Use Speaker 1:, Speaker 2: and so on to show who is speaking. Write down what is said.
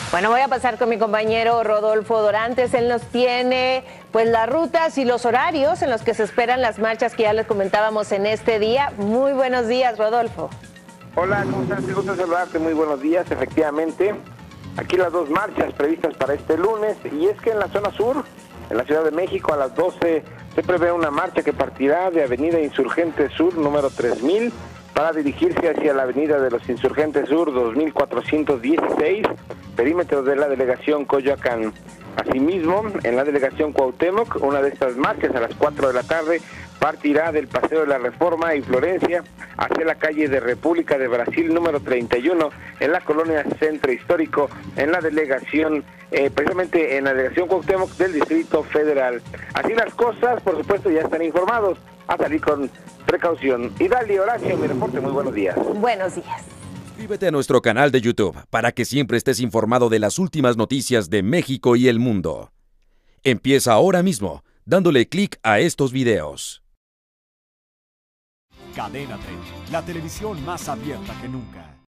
Speaker 1: Bueno, voy a pasar con mi compañero Rodolfo Dorantes. Él nos tiene pues las rutas y los horarios en los que se esperan las marchas que ya les comentábamos en este día. Muy buenos días, Rodolfo.
Speaker 2: Hola, ¿cómo estás? Qué gusto saludarte. Muy buenos días. Efectivamente, aquí las dos marchas previstas para este lunes. Y es que en la zona sur, en la Ciudad de México, a las 12 se prevé una marcha que partirá de Avenida Insurgente Sur, número 3000, para dirigirse hacia la Avenida de los Insurgentes Sur, 2416, perímetro de la delegación Coyoacán. Asimismo, en la delegación Cuauhtémoc, una de estas marchas a las 4 de la tarde partirá del Paseo de la Reforma y Florencia hacia la calle de República de Brasil número 31 en la colonia Centro Histórico, en la delegación, precisamente en la delegación Cuauhtémoc del Distrito Federal. Así las cosas, por supuesto, ya están informados, a salir con precaución. Y Dali, Horacio, mi reporte, muy buenos días.
Speaker 1: Buenos días.
Speaker 3: Suscríbete a nuestro canal de YouTube para que siempre estés informado de las últimas noticias de México y el mundo. Empieza ahora mismo, dándole clic a estos videos.
Speaker 4: Cadena 30, la televisión más abierta que nunca.